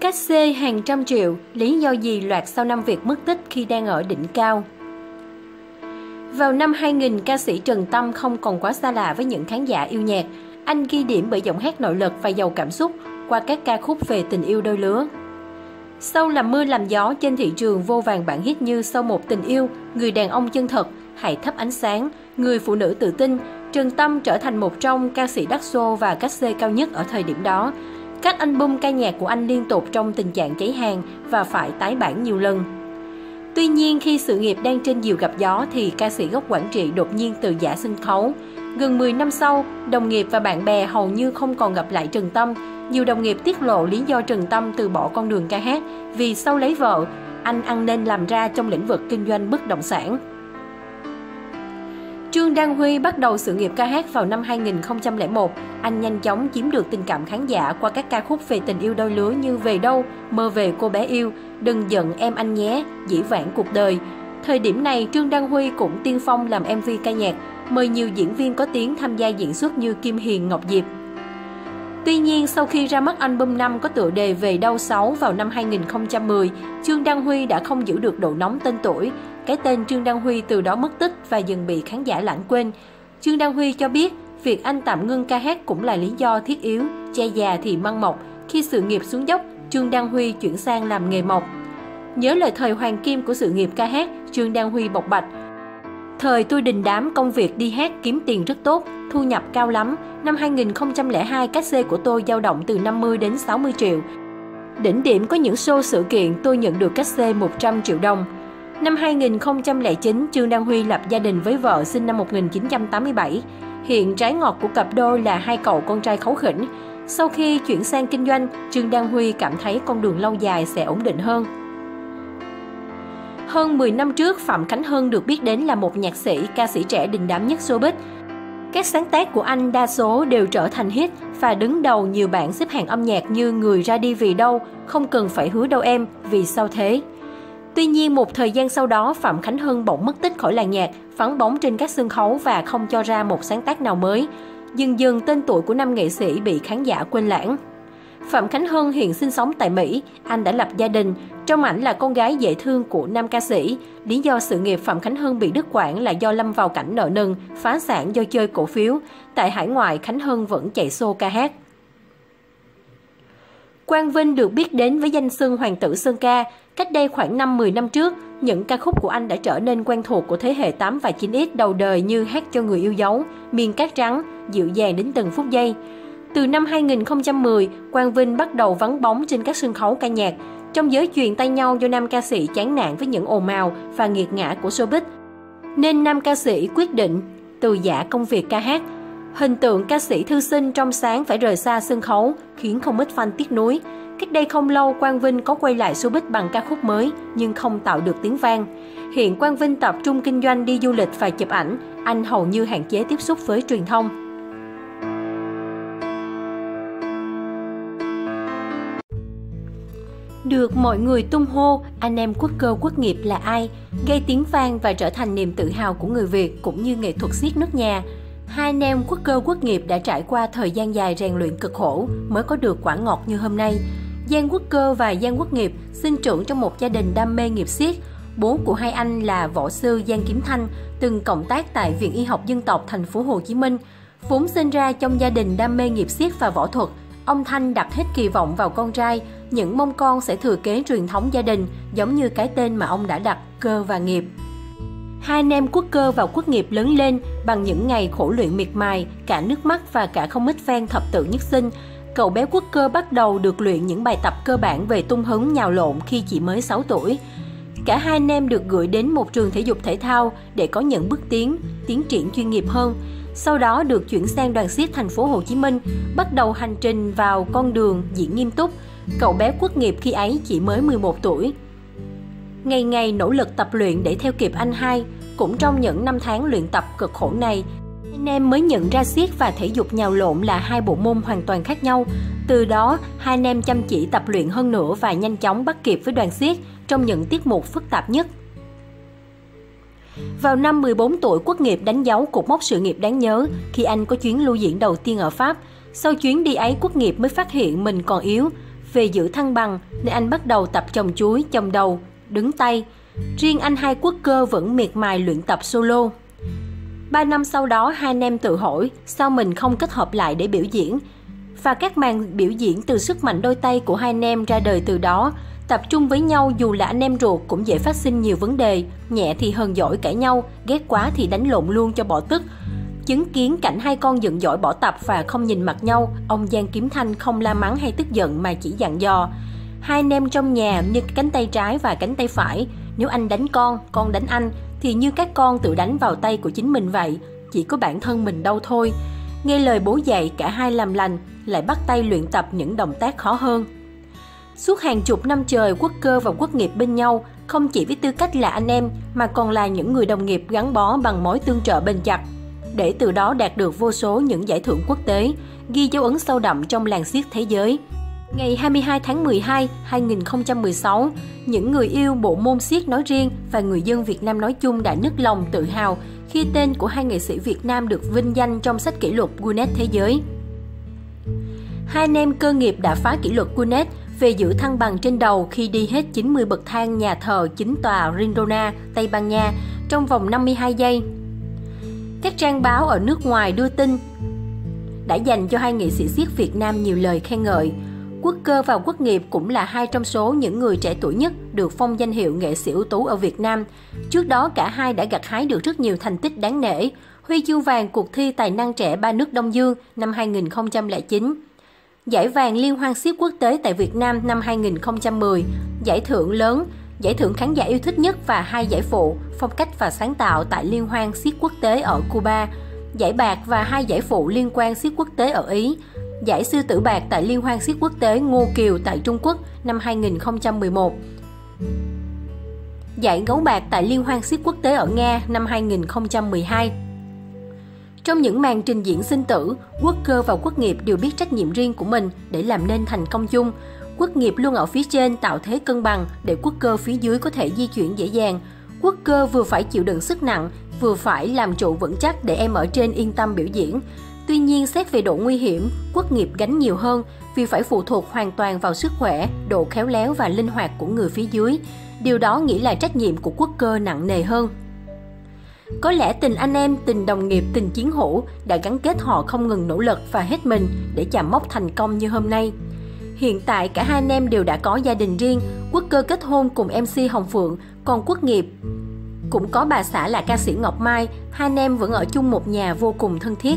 Cách xê hàng trăm triệu, lý do gì loạt sau năm Việt mất tích khi đang ở đỉnh cao? Vào năm 2000, ca sĩ Trần Tâm không còn quá xa lạ với những khán giả yêu nhạc. Anh ghi điểm bởi giọng hát nội lực và giàu cảm xúc qua các ca khúc về tình yêu đôi lứa. Sau làm mưa làm gió trên thị trường vô vàn bản hit như Sau một tình yêu, Người đàn ông chân thật, Hãy thắp ánh sáng, Người phụ nữ tự tin, Trần Tâm trở thành một trong ca sĩ đắt xô và cách xê cao nhất ở thời điểm đó. Các album ca nhạc của anh liên tục trong tình trạng cháy hàng và phải tái bản nhiều lần. Tuy nhiên, khi sự nghiệp đang trên diều gặp gió thì ca sĩ gốc Quảng Trị đột nhiên từ giã sân khấu. Gần 10 năm sau, đồng nghiệp và bạn bè hầu như không còn gặp lại Trần Tâm. Nhiều đồng nghiệp tiết lộ lý do Trần Tâm từ bỏ con đường ca hát vì sau lấy vợ, anh ăn nên làm ra trong lĩnh vực kinh doanh bất động sản. Trương Đăng Huy bắt đầu sự nghiệp ca hát vào năm 2001. Anh nhanh chóng chiếm được tình cảm khán giả qua các ca khúc về tình yêu đôi lứa như Về đâu, Mơ về cô bé yêu, Đừng giận em anh nhé, Dĩ vãng cuộc đời. Thời điểm này, Trương Đăng Huy cũng tiên phong làm MV ca nhạc, mời nhiều diễn viên có tiếng tham gia diễn xuất như Kim Hiền, Ngọc Diệp. Tuy nhiên, sau khi ra mắt album 5 có tựa đề Về đâu 6 vào năm 2010, Trương Đăng Huy đã không giữ được độ nóng tên tuổi. Cái tên Trương Đăng Huy từ đó mất tích và dần bị khán giả lãng quên. Trương Đăng Huy cho biết, việc anh tạm ngưng ca hát cũng là lý do thiết yếu, che già thì măng mọc. Khi sự nghiệp xuống dốc, Trương Đăng Huy chuyển sang làm nghề mộc. Nhớ lời thời hoàng kim của sự nghiệp ca hát, Trương Đăng Huy bộc bạch: Thời tôi đình đám công việc đi hát kiếm tiền rất tốt, thu nhập cao lắm. Năm 2002, cách xê của tôi dao động từ 50 đến 60 triệu. Đỉnh điểm có những show sự kiện tôi nhận được cách xê 100 triệu đồng. Năm 2009, Trương Đăng Huy lập gia đình với vợ sinh năm 1987. Hiện trái ngọt của cặp đôi là hai cậu con trai kháu khỉnh. Sau khi chuyển sang kinh doanh, Trương Đăng Huy cảm thấy con đường lâu dài sẽ ổn định hơn. Hơn 10 năm trước, Phạm Khánh Hân được biết đến là một nhạc sĩ, ca sĩ trẻ đình đám nhất showbiz. Các sáng tác của anh đa số đều trở thành hit và đứng đầu nhiều bảng xếp hạng âm nhạc như Người ra đi vì đâu, Không cần phải hứa đâu em, Vì sao thế. Tuy nhiên, một thời gian sau đó, Phạm Khánh Hân bỗng mất tích khỏi làng nhạc, vắng bóng trên các sân khấu và không cho ra một sáng tác nào mới. Dần dần, tên tuổi của nam nghệ sĩ bị khán giả quên lãng. Phạm Khánh Hân hiện sinh sống tại Mỹ, anh đã lập gia đình. Trong ảnh là con gái dễ thương của nam ca sĩ. Lý do sự nghiệp Phạm Khánh Hân bị đứt quãng là do lâm vào cảnh nợ nần, phá sản do chơi cổ phiếu. Tại hải ngoại, Khánh Hân vẫn chạy xô ca hát. Quang Vinh được biết đến với danh xưng Hoàng tử Sơn ca. Cách đây khoảng 5-10 năm trước, những ca khúc của anh đã trở nên quen thuộc của thế hệ 8 và 9X đầu đời như Hát cho người yêu dấu, Miền cát trắng, Dịu dàng đến từng phút giây. Từ năm 2010, Quang Vinh bắt đầu vắng bóng trên các sân khấu ca nhạc. Trong giới chuyền tay nhau do nam ca sĩ chán nản với những ồn ào và nghiệt ngã của showbiz, nên nam ca sĩ quyết định từ giã công việc ca hát. Hình tượng ca sĩ thư sinh trong sáng phải rời xa sân khấu khiến không ít fan tiếc nuối. Cách đây không lâu, Quang Vinh có quay lại showbiz bằng ca khúc mới nhưng không tạo được tiếng vang. Hiện Quang Vinh tập trung kinh doanh, đi du lịch và chụp ảnh. Anh hầu như hạn chế tiếp xúc với truyền thông. Được mọi người tung hô, anh em quốc cơ quốc nghiệp là ai, gây tiếng vang và trở thành niềm tự hào của người Việt cũng như nghệ thuật xiếc nước nhà. Hai anh em quốc cơ quốc nghiệp đã trải qua thời gian dài rèn luyện cực khổ mới có được quả ngọt như hôm nay. Giang Quốc Cơ và Giang Quốc Nghiệp sinh trưởng trong một gia đình đam mê nghiệp xiếc. Bố của hai anh là võ sư Giang Kiếm Thanh, từng cộng tác tại Viện Y học Dân tộc thành phố Hồ Chí Minh. Vốn sinh ra trong gia đình đam mê nghiệp xiếc và võ thuật, ông Thanh đặt hết kỳ vọng vào con trai, những mong con sẽ thừa kế truyền thống gia đình, giống như cái tên mà ông đã đặt, Cơ và Nghiệp. Hai anh em Quốc Cơ và Quốc Nghiệp lớn lên bằng những ngày khổ luyện miệt mài, cả nước mắt và cả không ít fan thập tự nhất sinh. Cậu bé Quốc Cơ bắt đầu được luyện những bài tập cơ bản về tung hứng, nhào lộn khi chỉ mới 6 tuổi. Cả hai anh em được gửi đến một trường thể dục thể thao để có những bước tiến triển chuyên nghiệp hơn. Sau đó được chuyển sang đoàn xiếc thành phố Hồ Chí Minh, bắt đầu hành trình vào con đường diễn nghiêm túc. Cậu bé Quốc Nghiệp khi ấy chỉ mới 11 tuổi. Ngày ngày nỗ lực tập luyện để theo kịp anh hai. Cũng trong những năm tháng luyện tập cực khổ này, anh em mới nhận ra xiếc và thể dục nhào lộn là hai bộ môn hoàn toàn khác nhau. Từ đó, hai anh em chăm chỉ tập luyện hơn nữa và nhanh chóng bắt kịp với đoàn xiếc trong những tiết mục phức tạp nhất. Vào năm 14 tuổi, Quốc Nghiệp đánh dấu cột mốc sự nghiệp đáng nhớ khi anh có chuyến lưu diễn đầu tiên ở Pháp. Sau chuyến đi ấy, Quốc Nghiệp mới phát hiện mình còn yếu. về giữ thăng bằng nên anh bắt đầu tập chồng chuối, chồng đầu, đứng tay. Riêng anh hai quốc cơ vẫn miệt mài luyện tập solo. 3 năm sau đó, hai anh em tự hỏi sao mình không kết hợp lại để biểu diễn. Và các màn biểu diễn từ sức mạnh đôi tay của hai anh em ra đời từ đó. Tập trung với nhau dù là anh em ruột cũng dễ phát sinh nhiều vấn đề, nhẹ thì hờn dỗi cãi nhau, ghét quá thì đánh lộn luôn cho bỏ tức. Chứng kiến cảnh hai con giận dỗi bỏ tập và không nhìn mặt nhau, ông Giang Kiếm Thanh không la mắng hay tức giận mà chỉ dặn dò. Hai anh em trong nhà như cánh tay trái và cánh tay phải, nếu anh đánh con đánh anh, thì như các con tự đánh vào tay của chính mình vậy, chỉ có bản thân mình đâu thôi. Nghe lời bố dạy, cả hai làm lành, lại bắt tay luyện tập những động tác khó hơn. Suốt hàng chục năm trời, Quốc Cơ và Quốc Nghiệp bên nhau, không chỉ với tư cách là anh em mà còn là những người đồng nghiệp gắn bó bằng mối tương trợ bền chặt, để từ đó đạt được vô số những giải thưởng quốc tế, ghi dấu ấn sâu đậm trong làng xiếc thế giới. Ngày 22 tháng 12, 2016, những người yêu bộ môn xiếc nói riêng và người dân Việt Nam nói chung đã nức lòng tự hào khi tên của hai nghệ sĩ Việt Nam được vinh danh trong sách kỷ lục Guinness Thế giới. Hai anh em Cơ Nghiệp đã phá kỷ lục Guinness về giữ thăng bằng trên đầu khi đi hết 90 bậc thang nhà thờ chính tòa Rindona, Tây Ban Nha trong vòng 52 giây. Các trang báo ở nước ngoài đưa tin đã dành cho hai nghệ sĩ xiếc Việt Nam nhiều lời khen ngợi. Quốc Cơ và Quốc Nghiệp cũng là hai trong số những người trẻ tuổi nhất được phong danh hiệu nghệ sĩ ưu tú ở Việt Nam. Trước đó, cả hai đã gặt hái được rất nhiều thành tích đáng nể. Huy chương vàng cuộc thi Tài năng trẻ Ba nước Đông Dương năm 2009, giải vàng Liên hoan xiếc quốc tế tại Việt Nam năm 2010, giải thưởng lớn, giải thưởng khán giả yêu thích nhất và 2 giải phụ phong cách và sáng tạo tại Liên hoan xiếc quốc tế ở Cuba, giải bạc và 2 giải phụ liên quan xiếc quốc tế ở Ý, giải sư tử bạc tại Liên hoan xiếc quốc tế Ngô Kiều tại Trung Quốc năm 2011, giải gấu bạc tại Liên hoan xiếc quốc tế ở Nga năm 2012. Trong những màn trình diễn sinh tử, Quốc Cơ và Quốc Nghiệp đều biết trách nhiệm riêng của mình để làm nên thành công chung. Quốc Nghiệp luôn ở phía trên tạo thế cân bằng để Quốc Cơ phía dưới có thể di chuyển dễ dàng. Quốc Cơ vừa phải chịu đựng sức nặng, vừa phải làm trụ vững chắc để em ở trên yên tâm biểu diễn. Tuy nhiên, xét về độ nguy hiểm, Quốc Nghiệp gánh nhiều hơn vì phải phụ thuộc hoàn toàn vào sức khỏe, độ khéo léo và linh hoạt của người phía dưới. Điều đó nghĩa là trách nhiệm của Quốc Cơ nặng nề hơn. Có lẽ tình anh em, tình đồng nghiệp, tình chiến hữu đã gắn kết họ không ngừng nỗ lực và hết mình để chạm mốc thành công như hôm nay. Hiện tại cả hai anh em đều đã có gia đình riêng. Quốc Cơ kết hôn cùng MC Hồng Phượng, còn Quốc Nghiệp cũng có bà xã là ca sĩ Ngọc Mai. Hai anh em vẫn ở chung một nhà vô cùng thân thiết.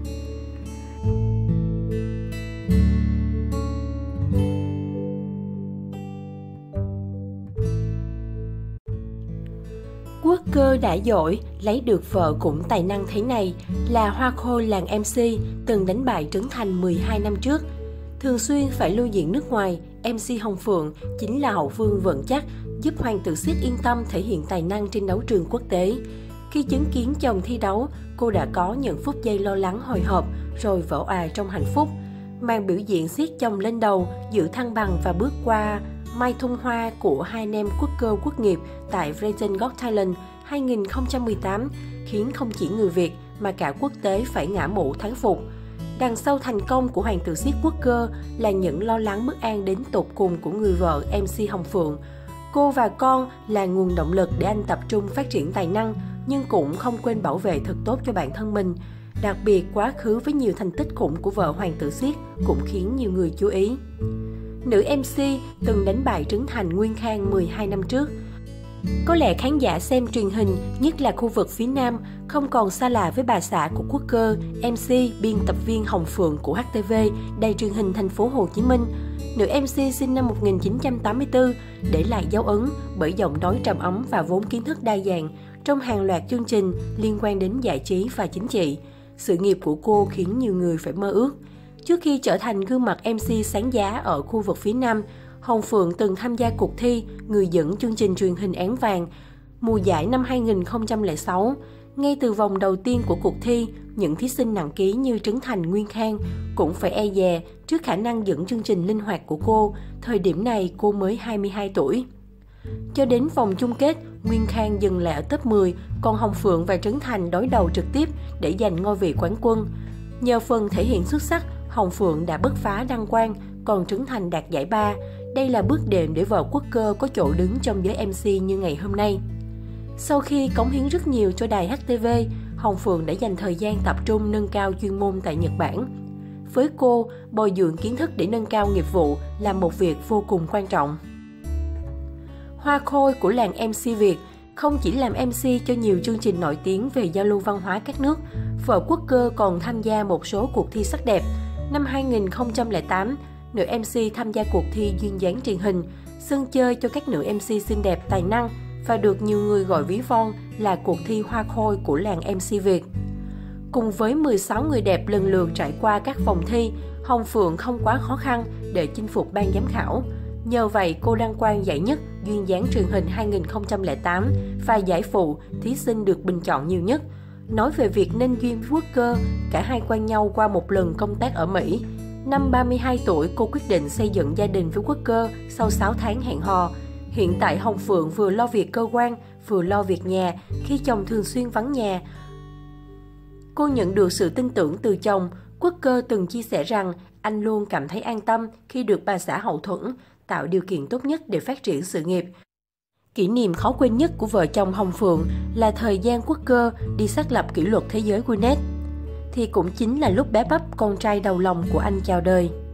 Quốc Cơ đã giỏi, lấy được vợ cũng tài năng thế này, là hoa khôi làng MC, từng đánh bại Trấn Thành 12 năm trước. Thường xuyên phải lưu diễn nước ngoài, MC Hồng Phượng chính là hậu phương vững chắc, giúp hoàng tử xiếc yên tâm thể hiện tài năng trên đấu trường quốc tế. Khi chứng kiến chồng thi đấu, cô đã có những phút giây lo lắng hồi hộp, rồi vỡ òa trong hạnh phúc. Màn biểu diễn xiếc chồng lên đầu, giữ thăng bằng và bước qua Mai Thung Hoa của hai anh em Quốc Cơ Quốc Nghiệp tại Brazil Got Talent 2018 khiến không chỉ người Việt mà cả quốc tế phải ngã mũ thán phục. Đằng sau thành công của hoàng tử xiếc Quốc Cơ là những lo lắng bất an đến tột cùng của người vợ MC Hồng Phượng. Cô và con là nguồn động lực để anh tập trung phát triển tài năng, nhưng cũng không quên bảo vệ thật tốt cho bản thân mình. Đặc biệt, quá khứ với nhiều thành tích khủng của vợ hoàng tử xiếc cũng khiến nhiều người chú ý. Nữ MC từng đánh bại Trấn Thành, Nguyên Khang 12 năm trước. Có lẽ khán giả xem truyền hình, nhất là khu vực phía Nam, không còn xa lạ với bà xã của Quốc Cơ, MC, biên tập viên Hồng Phượng của HTV, đài truyền hình thành phố Hồ Chí Minh. Nữ MC sinh năm 1984, để lại dấu ấn bởi giọng nói trầm ấm và vốn kiến thức đa dạng trong hàng loạt chương trình liên quan đến giải trí và chính trị. Sự nghiệp của cô khiến nhiều người phải mơ ước. Trước khi trở thành gương mặt MC sáng giá ở khu vực phía Nam, Hồng Phượng từng tham gia cuộc thi người dẫn chương trình truyền hình Án Vàng mùa giải năm 2006. Ngay từ vòng đầu tiên của cuộc thi, những thí sinh nặng ký như Trấn Thành, Nguyên Khang cũng phải e dè trước khả năng dẫn chương trình linh hoạt của cô. Thời điểm này cô mới 22 tuổi. Cho đến vòng chung kết, Nguyên Khang dừng lại ở top 10, còn Hồng Phượng và Trấn Thành đối đầu trực tiếp để giành ngôi vị quán quân. Nhờ phần thể hiện xuất sắc, Hồng Phượng đã bứt phá đăng quang. còn Trấn Thành đạt giải ba. Đây là bước đệm để vợ Quốc Cơ có chỗ đứng trong giới MC như ngày hôm nay. Sau khi cống hiến rất nhiều cho đài HTV, Hồng Phượng đã dành thời gian tập trung nâng cao chuyên môn tại Nhật Bản. Với cô, bồi dưỡng kiến thức để nâng cao nghiệp vụ là một việc vô cùng quan trọng. Hoa khôi của làng MC Việt không chỉ làm MC cho nhiều chương trình nổi tiếng về giao lưu văn hóa các nước, vợ Quốc Cơ còn tham gia một số cuộc thi sắc đẹp. Năm 2008, nữ MC tham gia cuộc thi duyên dáng truyền hình, sân chơi cho các nữ MC xinh đẹp tài năng và được nhiều người gọi ví von là cuộc thi hoa khôi của làng MC Việt. Cùng với 16 người đẹp lần lượt trải qua các vòng thi, Hồng Phượng không quá khó khăn để chinh phục ban giám khảo. Nhờ vậy, cô đăng quang giải nhất duyên dáng truyền hình 2008 và giải phụ thí sinh được bình chọn nhiều nhất. Nói về việc nên duyên với Quốc Cơ, cả hai quen nhau qua một lần công tác ở Mỹ. Năm 32 tuổi, cô quyết định xây dựng gia đình với Quốc Cơ sau 6 tháng hẹn hò. Hiện tại Hồng Phượng vừa lo việc cơ quan, vừa lo việc nhà khi chồng thường xuyên vắng nhà. Cô nhận được sự tin tưởng từ chồng. Quốc Cơ từng chia sẻ rằng anh luôn cảm thấy an tâm khi được bà xã hậu thuẫn, tạo điều kiện tốt nhất để phát triển sự nghiệp. Kỷ niệm khó quên nhất của vợ chồng Hồng Phượng là thời gian Quốc Cơ đi xác lập kỷ lục thế giới Guinness. Thì cũng chính là lúc bé bắp con trai đầu lòng của anh chào đời.